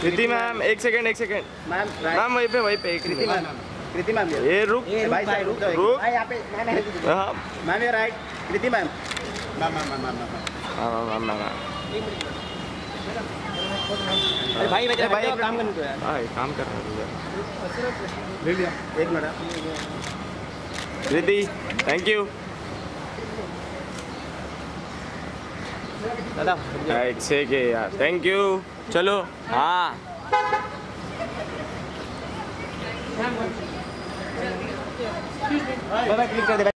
कृति ma'am एक second ma'am ma'am वहीं पे कृति मैम ये रुक भाई साहब रुक रुक भाई यहाँ पे हाँ मैम ये राइट कृति मैम मैम अरे भाई भाई काम करने दो यार काम कर रहा है ले लिया 1 मिनट कृति थैंक यू दादा एक सेकंड यार थैंक यू चलो हाँ क्लिक कर दे।